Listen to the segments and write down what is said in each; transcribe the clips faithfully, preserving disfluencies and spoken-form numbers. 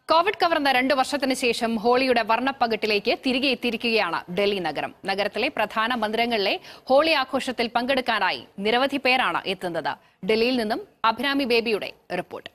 Covid കവർന്ന രണ്ട് വർഷത്തിന് ശേഷം ഹോളിയുടെ വർണ്ണപ്പകിട്ടിലേക്ക് തിരികെ എത്തിയിരിക്കുകയാണ് ഡൽഹി നഗരം. നഗരത്തിലെ പ്രധാന മന്ദിരങ്ങളിലെ ഹോളി ആഘോഷത്തിൽ പങ്കെടുക്കാനായി നിരവധി പേരാണ് എത്തുന്നത്. ഡൽഹിയിൽ നിന്നും അഭിരാമി ബേബിയുടെ റിപ്പോർട്ട്.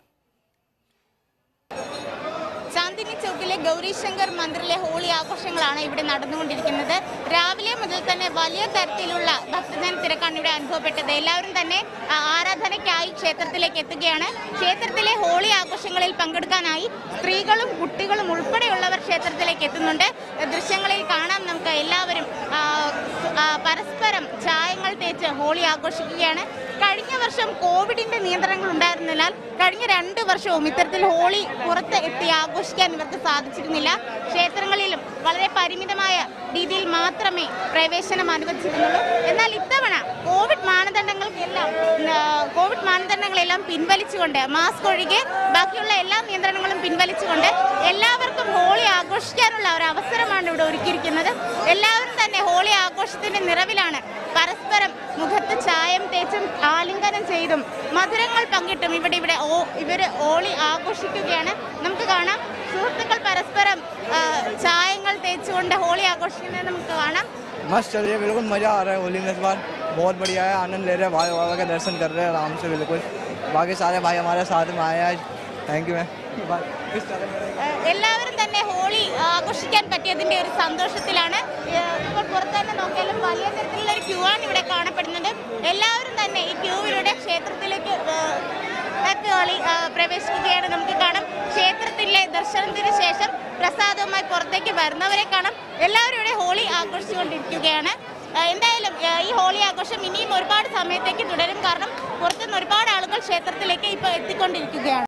ചാന്ദിനി ചൗക്കിലെ ഗൗരി ശങ്കർ മന്ദിറിലെ ഹോളി ആഘോഷങ്ങളാണ് ഇവിടെ നടന്നുകൊണ്ടിരിക്കുന്നത്. രാവിലെ മുതൽ തന്നെ വലിയ തരത്തിലുള്ള ഭക്തജന തിരക്കാണ് ഇവിടെ അനുഭവപ്പെട്ടത്. എല്ലാവരും തന്നെ ആരാധനയ്ക്കായി ക്ഷേത്രത്തിലേക്ക് എത്തുകയാണ്. ക്ഷേത്രത്തിലെ ഹോളി ആഘോഷങ്ങളിൽ പങ്കെടുക്കാനായി സ്ത്രീകളും കുട്ടികളും ഉൾപ്പെടെയുള്ളവർ ക്ഷേത്രത്തിലേക്ക് എത്തുന്നുണ്ട്. ദൃശ്യങ്ങളിൽ കാണാം നമുക്ക് എല്ലാവരും പരസ്പരം ചായങ്ങൾ തേച്ച് ഹോളി ആഘോഷിക്കുകയാണ്. കഴിഞ്ഞ വർഷം കോവിഡിന്റെ നിയന്ത്രണങ്ങൾ ഉണ്ടായിരുന്നതിനാൽ കഴിഞ്ഞ രണ്ട് വർഷവും ഇത്തരത്തിൽ ഹോളി പുറത്ത് എത്തി ആഘോഷിക്കാൻ ഇവർക്ക് സാധിച്ചിരുന്നില്ല. ക്ഷേത്രങ്ങളിലും വളരെ പരിമിതമായ രീതിയിൽ മാത്രമേ പ്രവേശനം അനുവദിച്ചിരുന്നുള്ളൂ. എന്നാൽ ഇത്തവണ കോവിഡ് മാനദണ്ഡങ്ങൾക്കെല്ലാം കോവിഡ് മാനദണ്ഡങ്ങളെല്ലാം പിൻവലിച്ചുകൊണ്ട് മാസ്ക് ഒഴികെ ബാക്കിയുള്ള എല്ലാ നിയന്ത്രണങ്ങളും പിൻവലിച്ചുകൊണ്ട് എല്ലാവർക്കും ഹോളി ആഘോഷിക്കാനുള്ള ഒരു അവസരമാണ് ഇവിടെ ഒരുക്കിയിരിക്കുന്നത്. എല്ലാവരും തന്നെ ഹോളി ആഘോഷത്തിന്റെ നിറവിലാണ്. പരസ്പരം മുഖത്ത് ചായം തേച്ചും ആലിംഗനം ചെയ്തും മധുരങ്ങൾ പങ്കിട്ടും ഇവിടെ ഇവിടെ ഇവര് ഹോളി ആഘോഷിക്കുകയാണ്. നമുക്ക് കാണാം സുഹൃത്തുക്കൾ പരസ്പരം ചായങ്ങൾ തേച്ചുകൊണ്ട് ഹോളി ആഘോഷിക്കുന്നത് നമുക്ക് കാണാം. मस्त चल रही है, बिल्कुल मज़ा आ रहा है होली में इस बार. बहुत बढ़िया है, आनंद ले रहे हैं, भाई बाबा के दर्शन कर रहे हैं आराम से. बिल्कुल बाकी सारे भाई हमारे साथ में आए हैं. Thank you ma'am. എല്ലാവരും തന്നെ ഹോളി ആഘോഷിക്കാൻ പറ്റിയതിന്റെ ഒരു സന്തോഷത്തിലാണ്. ഇപ്പോൾ പുറത്ത് തന്നെ നോക്കിയാലും വലിയ തരത്തിലുള്ള ഒരു ക്യൂ ആണ് ഇവിടെ കാണപ്പെടുന്നത്. എല്ലാവരും തന്നെ ഈ ക്യൂവിലൂടെ ക്ഷേത്രത്തിലേക്ക് ഹാപ്പി ഹോളി പ്രവേശിക്കുകയാണ്. നമുക്ക് കാണാം ക്ഷേത്രത്തിലെ ദർശനത്തിന് ശേഷം പ്രസാദവുമായി പുറത്തേക്ക് വരുന്നവരെ കാണാം. എല്ലാവരും ഇവിടെ ഹോളി ആഘോഷിച്ചുകൊണ്ടിരിക്കുകയാണ്. എന്തായാലും ഈ ഹോളി ആഘോഷം ഇനിയും ഒരുപാട് സമയത്തേക്ക് തുടരും. കാരണം പുറത്തുനിന്ന് ഒരുപാട് ആളുകൾ ക്ഷേത്രത്തിലേക്ക് ഇപ്പോൾ എത്തിക്കൊണ്ടിരിക്കുകയാണ്.